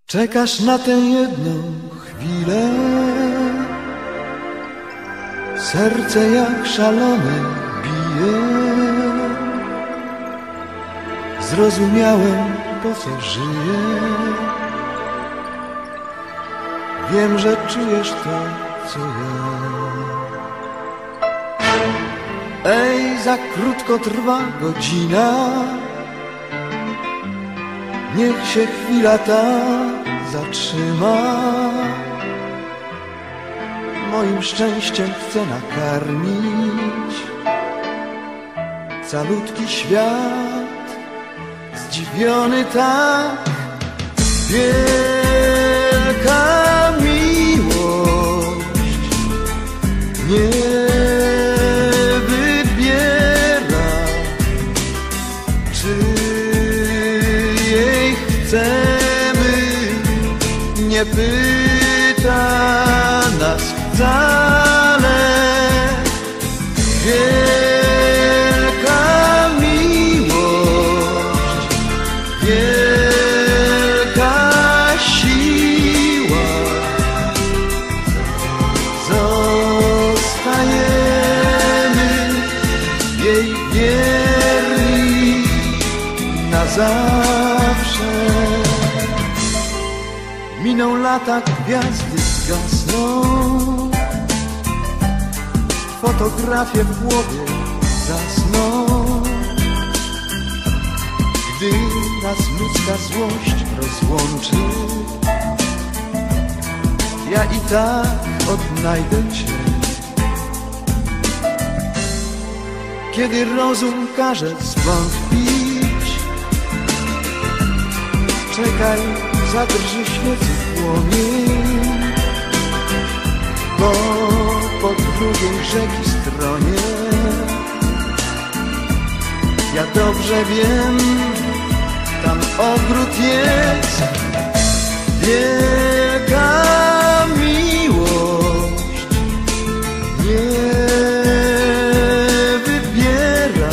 Czekasz na tę jedną chwilę, serce jak szalone bije. Zrozumiałem, po co żyję. Wiem, że czujesz to, co ja. Ej, za krótko trwa godzina, niech się chwila ta zatrzyma. Moim szczęściem chcę nakarmić calutki świat, zdziwiony tak. Wielka miłość nie wybiera, czy jej chcemy, nie pyta nas wcale. Wielka miłość, wielka siła, zostajemy jej wierni na zawsze. Miną lata, gwiazdy zgasną, fotografie w głowie zasną. Gdy nas ludzka złość rozłączy, ja i tak odnajdę Cię. Kiedy rozum każe zwątpić, czekaj, zadrży świecy płomień, bo po drugiej rzeki stronie ja dobrze wiem, tam ogród jest. Wielka miłość nie wybiera,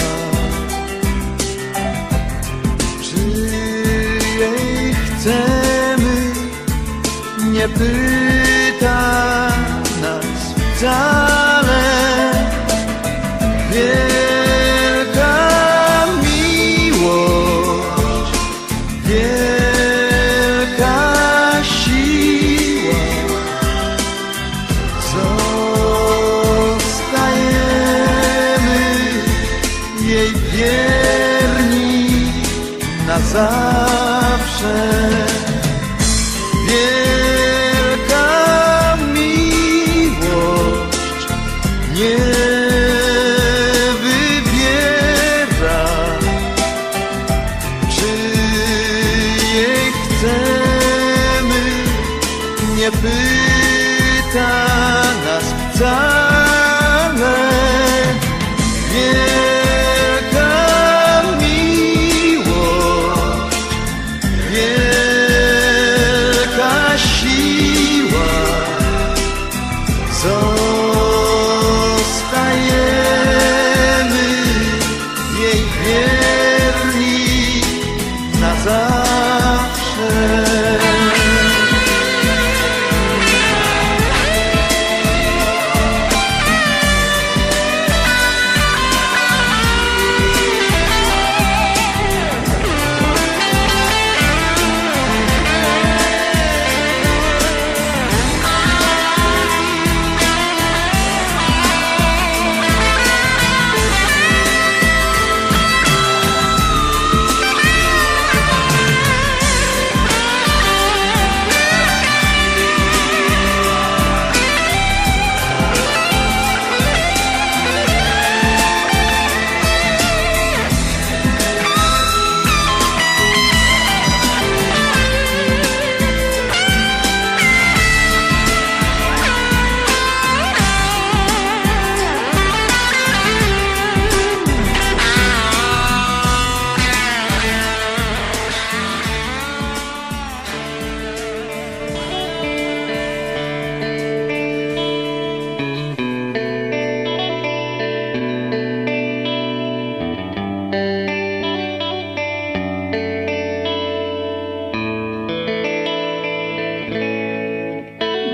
czy jej chcemy, nie pyta nas wcale. Wielka miłość, wielka siła, zostajemy jej wierni na zawsze. Wielka miłość nie wybiera, czy jej chcemy, nie pyta nas wcale. Wielka miłość, wielka siła, zostajemy jej wierni na zawsze.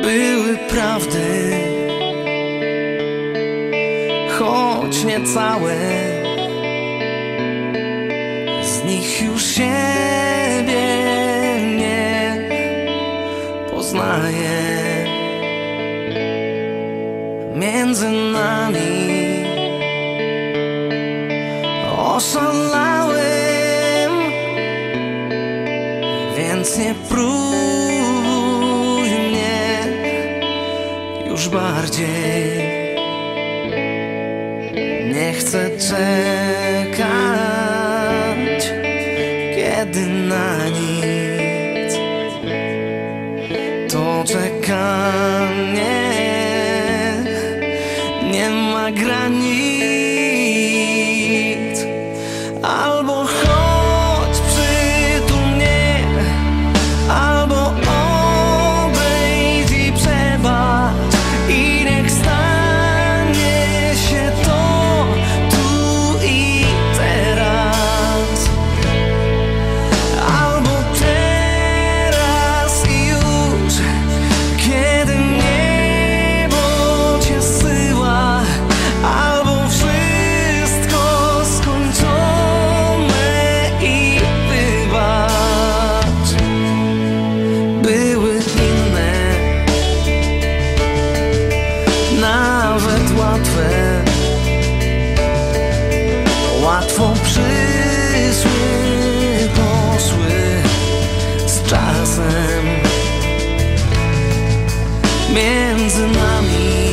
były prawdy, choć nie całe. Z nich już siebie nie poznaję. Między nami oszalałem, więc nie próbuj mnie już bardziej. Nie chcę czekać, kiedy na nic. To czekanie nie ma granic. Albo chodź przytul mnie, albo odejdź i przebacz, i niech stanie się to tu i teraz. Albo teraz i już, kiedy niebo cię zsyła, albo wszystko skończone i wybacz. Były inne, nawet łatwe, łatwo przyszły, poszły z czasem. Między nami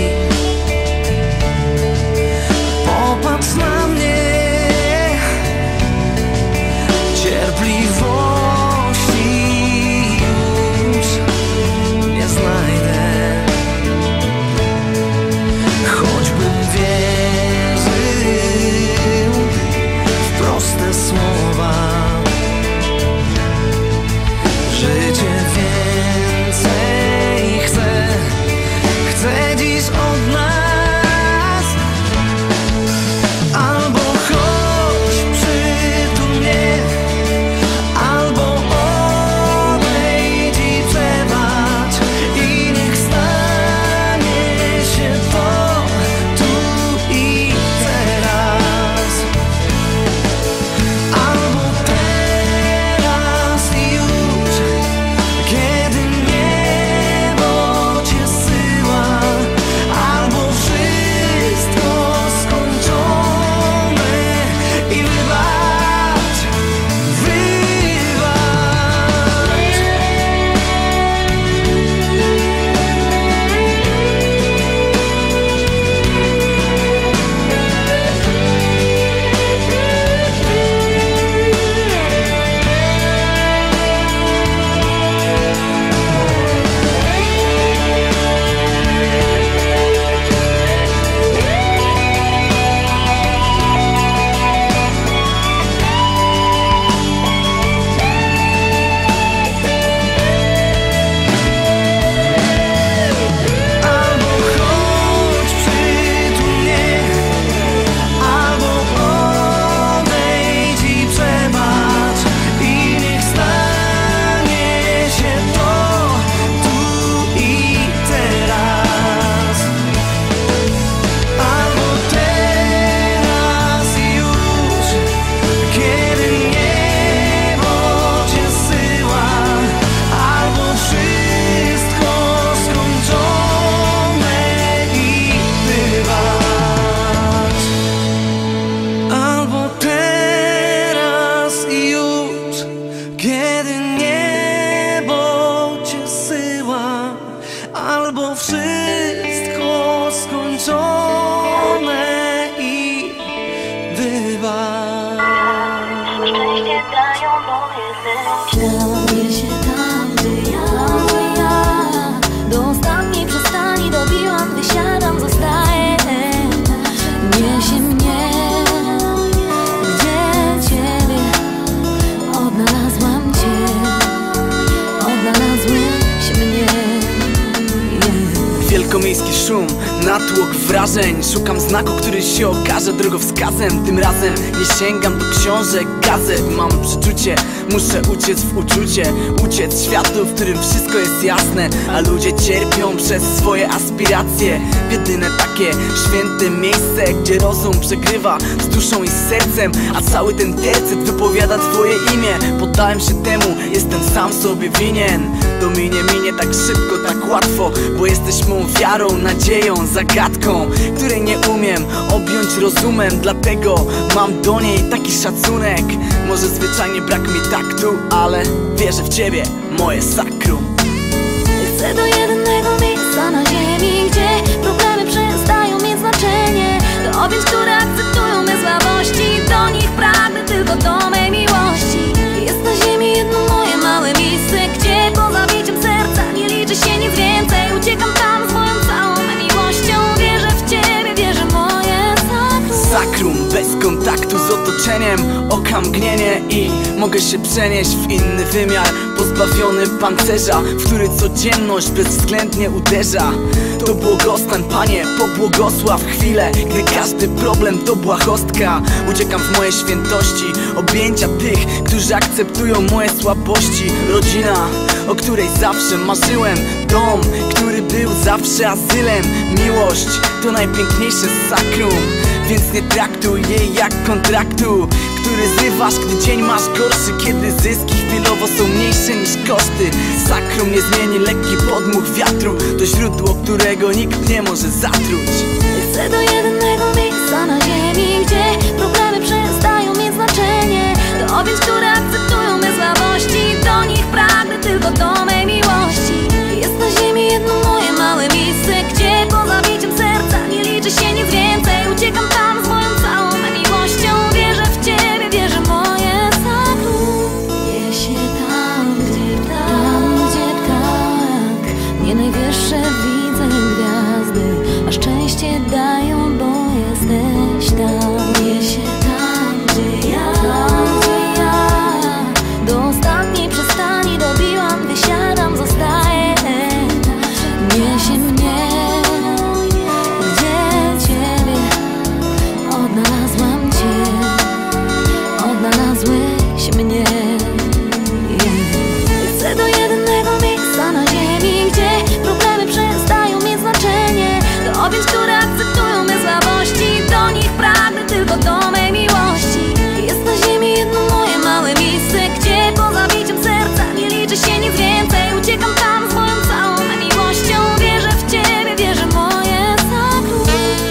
popatrz na mnie, cierpliwości już nie znajdę. Choćbym wierzył w proste słowa, życie więcej chcę dziś od nas. Albo chodź przytul mnie, albo odejdź i przebacz, i niech stanie się to tu i teraz. Albo teraz i już, kiedy niebo cię zsyła, albo wszystko skończone i wybacz, albo chodź przytul mnie, albo odejdź i przebacz, i niech stanie się to tu i teraz. Albo teraz i już, kiedy niebo cię zsyła, albo wszystko skończone i wybacz. Albo teraz i już, kiedy niebo cię zsyła, albo wszystko skończone i wybacz. Szczęście dają moje serce. Kieruję się tam, gdzie ja do ostatniej przystani dobiłam, gdy siadam, zostaję. Niesie mnie, gdzie ciebie odnalazłam cię, odnalazłeś mnie. Wielkomiejski szum, natłok wrażeń. Szukam znaku, który się okaże drogowskazem. Tym razem nie sięgam do książek, gazet. Mam przeczucie, muszę uciec w uczucie, uciec światu, w którym wszystko jest jasne, a ludzie cierpią przez swoje aspiracje. W jedyne takie święte miejsce, gdzie rozum przegrywa z duszą i z sercem, a cały ten tercet wypowiada twoje imię. Poddałem się temu, jestem sam sobie winien. To minie tak szybko, tak łatwo, bo jesteś mą wiarą, nadzieją, zagadką, której nie umiem objąć rozumem. Dlatego mam do niej taki szacunek. Może zwyczajnie brak mi taktu, ale wierzę w ciebie, moje sakrum. Chcę do jedynego miejsca na ziemi, gdzie problemy przestają mieć znaczenie. Do objęć, które akceptują me słabości. Do nich pragnę tylko do mej miłości. Jest na ziemi jedno moje małe miejsce, gdzie poza biciem serca nie liczy się nic więcej. Uciekam tam z moją całą miłością. Wierzę w ciebie, wierzę w moje sakrum. Sakrum, bez kontaktu z otoczeniem, oka mgnienie i mogę się przenieść w inny wymiar, pozbawiony pancerza, w który codzienność bezwzględnie uderza. To błogostan, Panie, pobłogosław chwilę, gdy każdy problem to błahostka. Uciekam w moje świętości, objęcia tych, którzy akceptują moje słabości. Rodzina, o której zawsze marzyłem, dom, który był zawsze azylem. Miłość to najpiękniejsze sakrum, więc nie traktuj jej jak kontraktu, który zrywasz, gdy dzień masz gorszy, kiedy zyski chwilowo są mniejsze niż koszty. Sakrum nie zmieni lekki podmuch wiatru, to źródło, którego nikt nie może zatruć. Chcę do jedynego miejsca na ziemi, gdzie problemy przestają mieć znaczenie. Do objęć, które akceptują me słabości. Do nich pragnę tylko do mej miłości. Jest na ziemi jedno moje małe miejsce, gdzie poza biciem serca nie liczy się nic więcej. Uciekam tam z moją całą miłością. Wierzę w ciebie, wierzę w moje sakrum. Niesie tam, gdzie tak, nie najwyższe widzę gwiazdy, a szczęście dają, bo jesteś tam. Niesie tam, gdzie ja do ostatniej przystani dobiłam, wysiadam, zostaję. Niesie mnie, gdzie ciebie odnalazłam cię, odnalazłeś mnie. Chcę do jedynego miejsca na ziemi, gdzie problemy przestają mieć znaczenie. Do objęć, które akceptują me słabości. Do nich pragnę tylko do mej miłości. Jest na ziemi jedno moje małe miejsce, gdzie poza biciem serca nie liczy się nic więcej. Uciekam tam z moją całą miłością. Wierzę w ciebie, wierzę w moje sakrum.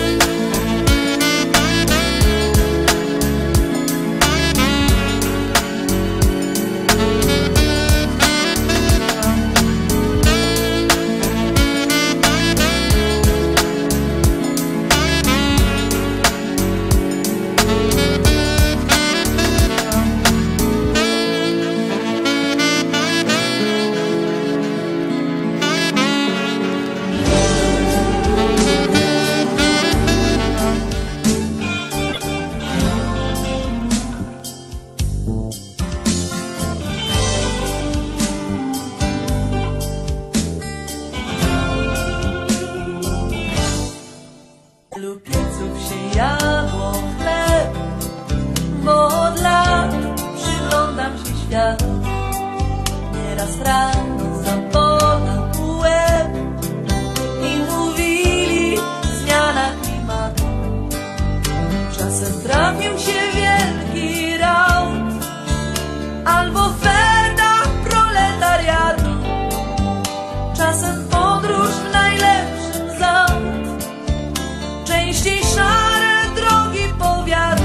Tylu pieców się jadło chleb, bo od lat przyglądam się światu. Nieraz rano zapadał łeb i mówili zmiana klimatu. Czasem trafił się wielki raut albo oferta proletariatu. Czasem podróż w najlepszym z aut, częściej szare drogi powiatu,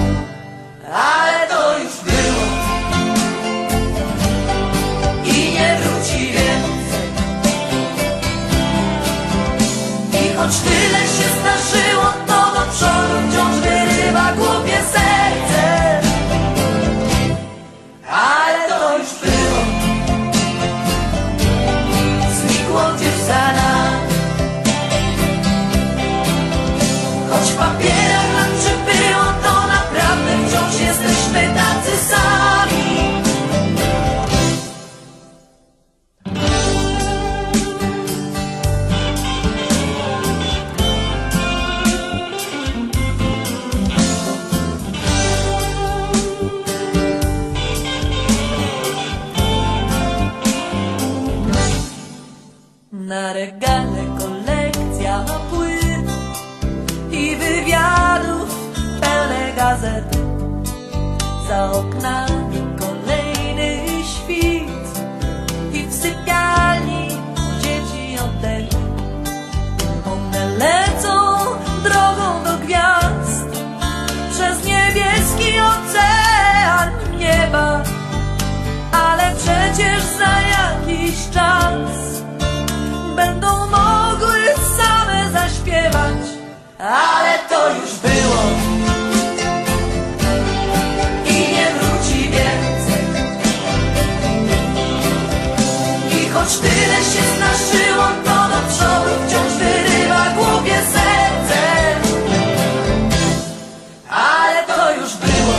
ale to już było i nie wróci. Na regale kolekcja płyt i wywiadów pełne gazet. Za oknami kolejny świt i w sypialni dzieci oddech. One lecą drogą do gwiazd przez niebieski ocean nieba, ale przecież za jakiś czas będą mogły same zaśpiewać. Ale to już było i nie wróci więcej. I choć tyle się znaszyło, to do przodu wciąż wyrywa głupie serce. Ale to już było,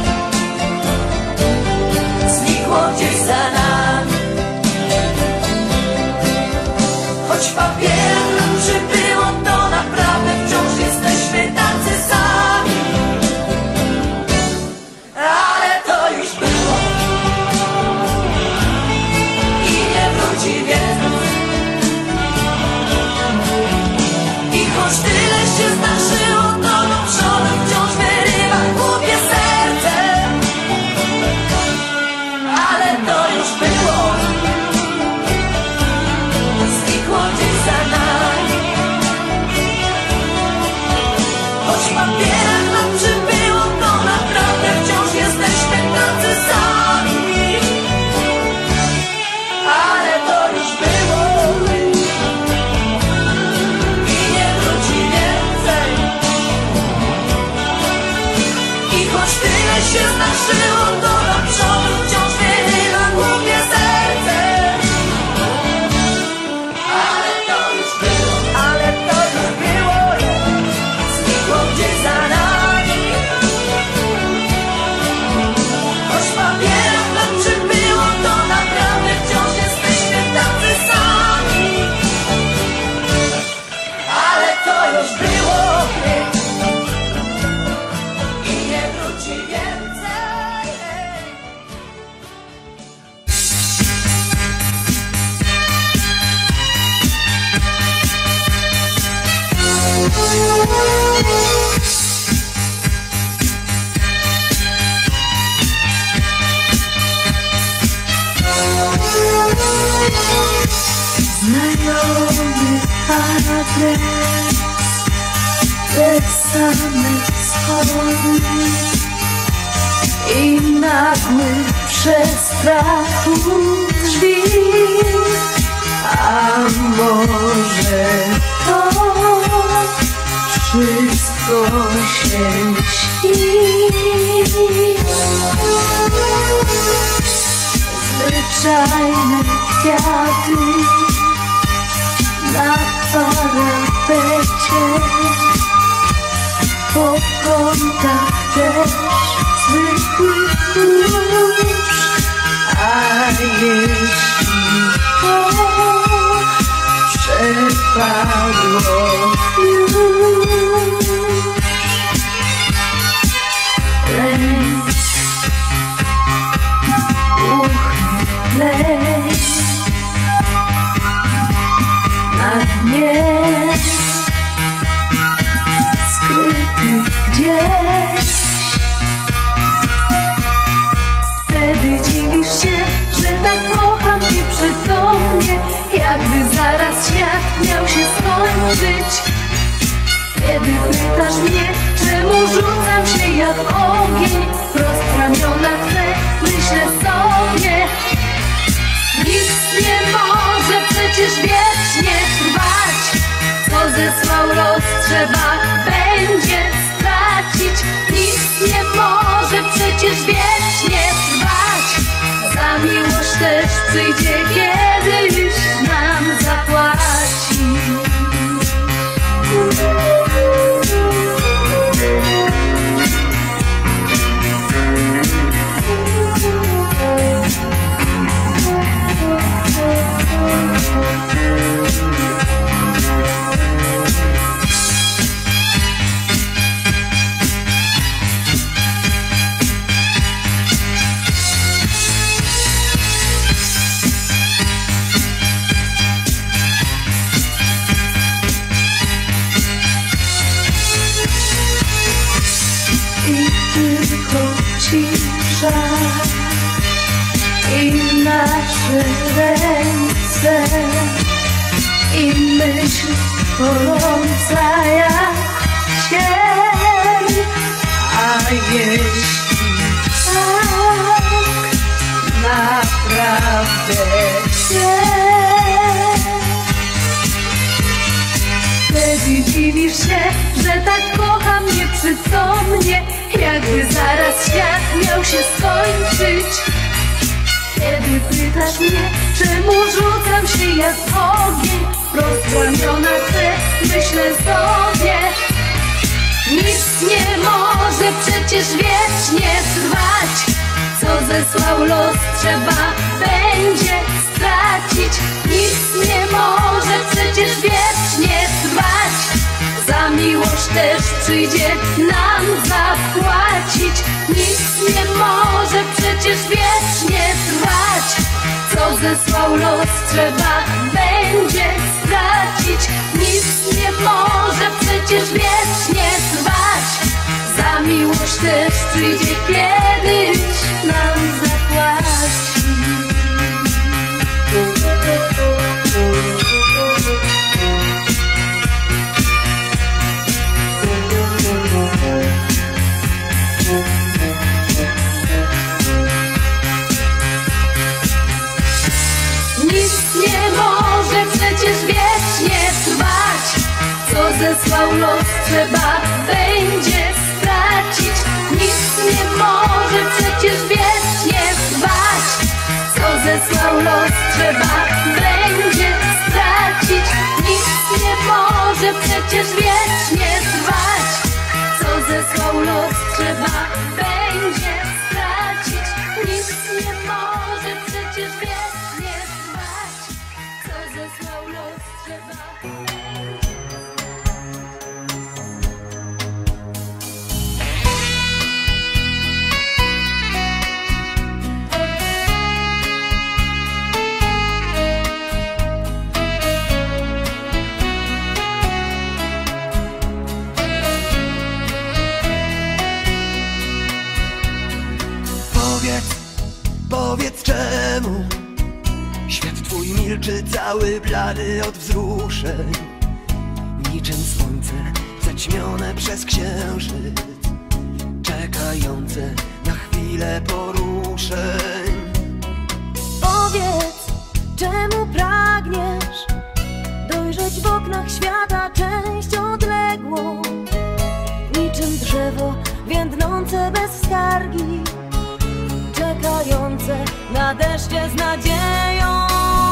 znikło gdzieś za nami. Choć w papierach nam przybyło, to naprawdę wciąż jesteśmy tacy sami. Ale to już było i nie wróci więcej. I choć tyle się zdarzyło, to do przodu wciąż wyrywa głupie serce. Ale to już było, znikło gdzieś za nami. Choć w papierach nam przybyło, to naprawdę wciąż jesteśmy tacy sami. Ale to już było i nie wróci więcej. I choć tyle się zdarzyło, to do przodu wciąż wyrywa głupie serce. Ale to już było, znikło gdzieś za nami. Choć w papierach nam przybyło, to naprawdę wciąż jesteśmy tacy sami. Ale to już było i nie wróci więcej. Znajomy adres, te same schody i nagły przestrachu drzwi. A może to wszystko się śni? Zwyczajne kwiaty na parapecie, po kątach też zwykły kurz. A jeśli to przepadło już, lęk, lęk na dnie skryty gdzieś. Wtedy dziwisz się, że tak kocham cię przytomnie, jakby zaraz świat miał się skończyć. Kiedy pytasz mnie, czemu rzucam się jak ogień, wprost w ramiona twe myślę sobie, nic nie może przecież wiecznie trwać. Co zesłał los, trzeba będzie stracić. Nic nie może przecież wiecznie trwać. Za miłość też przyjdzie kiedyś nam zapłaci. nasze ręce i myśl gorąca jak cień. A jeśli tak naprawdę chcesz, wtedy dziwisz się, że tak kocham nieprzytomnie, jakby zaraz świat miał się skończyć. Kiedy pytasz mnie, czemu rzucam się jak ogień, rozpłamiona chcę, myślę sobie, nic nie może przecież wiecznie trwać. Co zesłał los, trzeba będzie stracić. Nic nie może przecież wiecznie trwać. Za miłość też przyjdzie nam zapłacić. Nic nie może przecież wiecznie trwać. Co zesłał los, trzeba będzie stracić. Nic nie może przecież wiecznie trwać. Za miłość też przyjdzie kiedyś nam zapłaci. Nic nie może przecież wiecznie trwać. Co zesłał los, trzeba będzie stracić. Nic nie może przecież wiecznie trwać. Co zesłał los, trzeba będzie stracić. Nic nie może przecież wiecznie trwać. Co zesłał los, trzeba będzie stracić. Nic nie może przecież wiecznie trwać. Co zesłał los, trzeba Powiedz czemu świat twój milczy cały blady od wzruszeń, niczym słońce zaćmione przez księżyc, czekające na chwilę poruszeń. Powiedz, czemu pragniesz dojrzeć w oknach świata część odległą, niczym drzewo więdnące bez skargi, czekające na deszcze z nadzieją.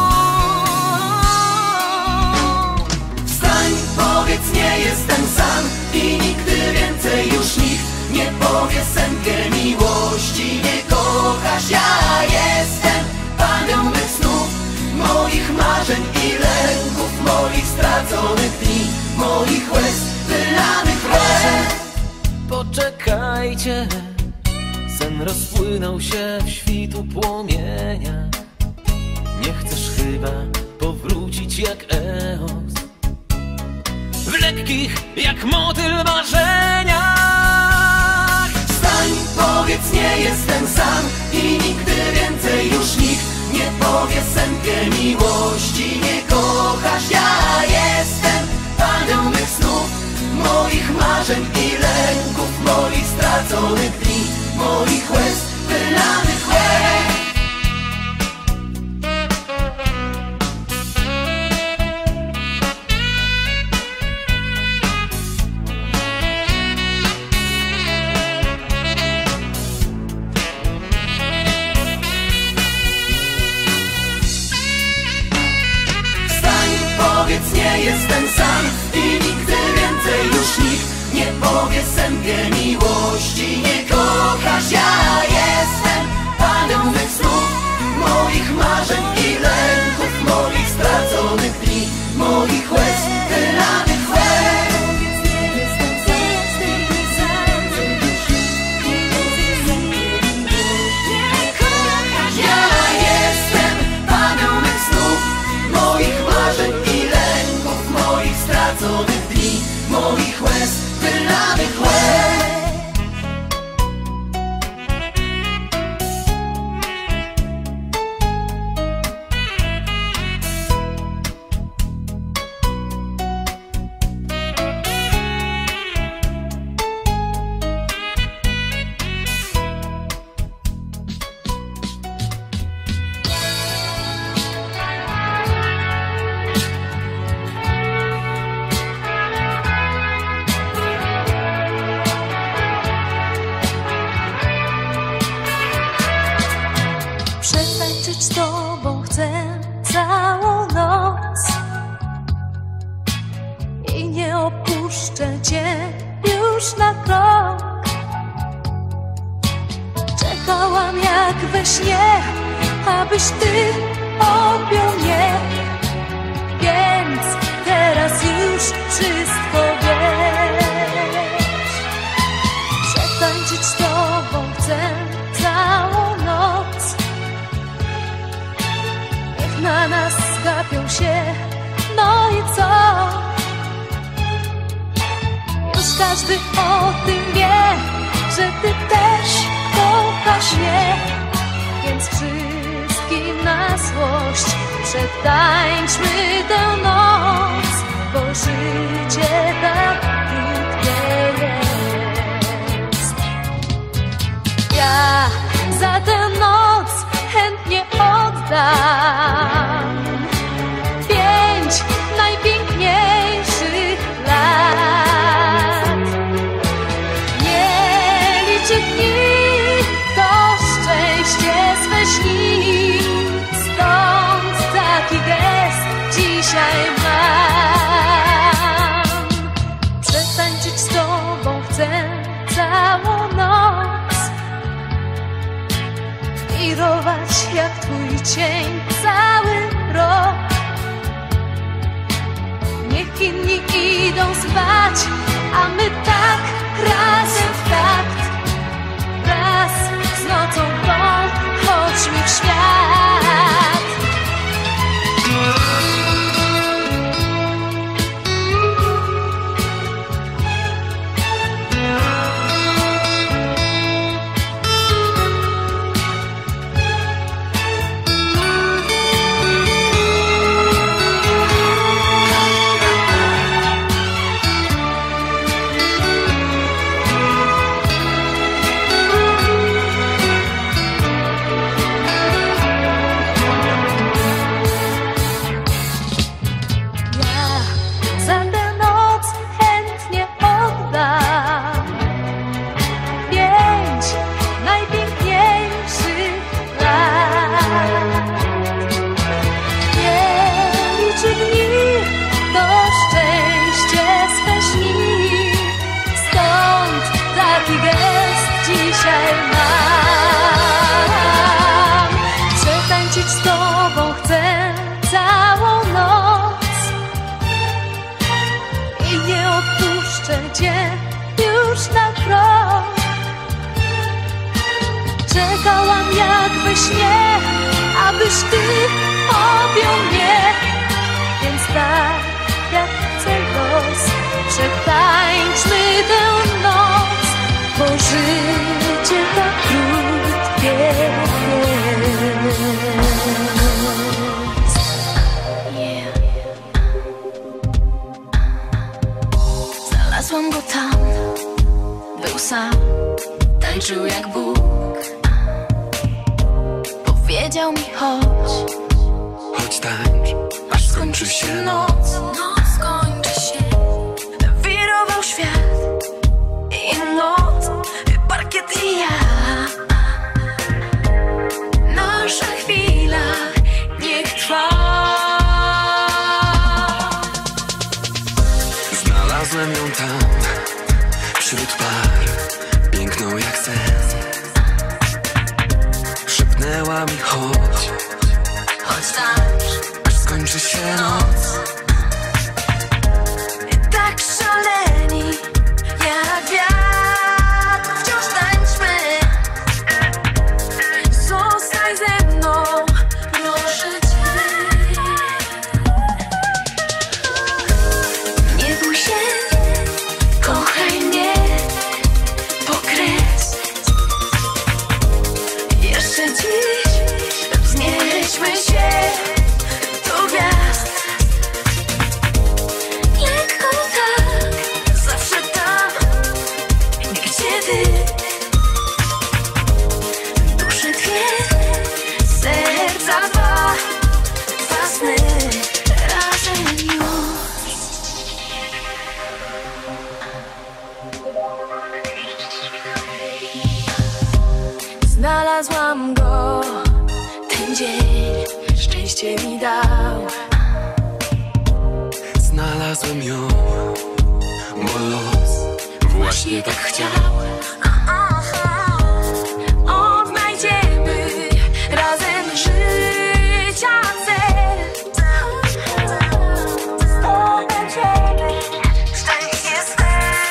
Wstań, powiedz, nie jestem sam i nigdy więcej już nikt nie powie sępie miłości. Nie kochasz, ja jestem panią mych snów, moich marzeń i lęków, moich straconych dni, moich łez wylanych łez. Poczekajcie, sen rozpłynął się w świtu płomienia. Nie chcesz chyba powrócić jak Eos, w lekkich jak motyl marzeniach. Wstań, powiedz, nie jestem sam i nigdy więcej już nikt nie powie sępie miłości. Nie kochasz, ja jestem panią mych snów, moich marzeń i lęków, moich straconych dni, moich łez wylanych łez. Wstań, powiedz, nie jestem sam i nigdy więcej już nikt nie powie sępie miłości. Nie kochasz, ja jestem panią mych snów, moich marzeń i lęków, moich straconych dni, moich łez wylanych łez. Ja jestem panią mych snów, moich marzeń i lęków, moich straconych dni, moich łez wylanych łez. całą noc i nie opuszczę cię już na krok. Czekałam jak we śnie, abyś ty objął mnie, więc teraz już wszystko wiesz. Przetańczyć z tobą chcę całą noc. Niech na nas gapią się, no i co? Już każdy o tym wie, że ty też kochasz mnie, więc wszystkim na złość przetańczmy tę noc, bo życie tak krótkie jest. Ja za tę noc chętnie oddam 5 najpiękniejszych lat. Nie liczy dni, to szczęście swe śni, stąd taki gest dzisiaj mam. Przetańczyć z tobą chcę całą noc, wirować jak twój cień cały rok. Niech inni idą spać, a my tak razem w takt, raz z nocą tą chodźmy w świat. Czekałam jak we śnie, abyś ty objął mnie, więc tak jak chce los, przetańczmy tę noc, bo życie tak krótkie jest. Znalazłam go tam, był sam, tańczył jak Bóg. Powiedział mi chodź, Chodź tańcz, aż skończy się noc. noc skończy się. Wirował świat i noc, parkiet i ja. Nasza chwila niech trwa. Znalazłem ją tam, wśród par, piękną jak sen. Szepnęła mi chodź, Chodź tańcz, aż skończy się noc. tak szaleni jak wiatr, wciąż tańczmy. Zostań ze mną, proszę cię. Nie bój się, kochaj mnie po kres. Jeszcze dziś wznieśmy się do gwiazd. chciał. Znalazłem ją, bo los właśnie tak chciał. Odnajdziemy razem życia cel. Zdobędziemy szczęście swe.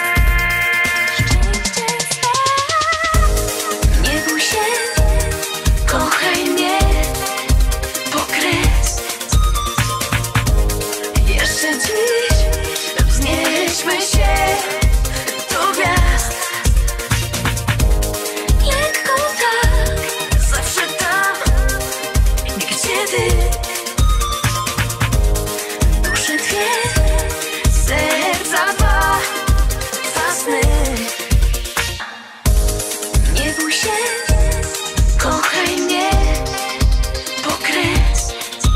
Nie bój się, kochaj mnie po kres. Jeszcze dziś wznieśmy się do gwiazd. Lekko tak, zawsze tam, gdzie ty. Dusze dwie, serca dwa, dwa sny. Nie bój się, kochaj mnie po kres.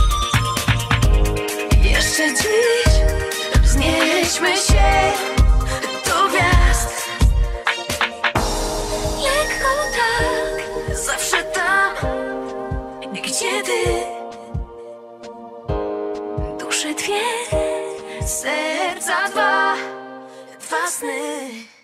Jeszcze dziś wznieśmy się do gwiazd. Lekko tak, zawsze tam, gdzie ty. Dusze dwie, serca dwa, dwa sny.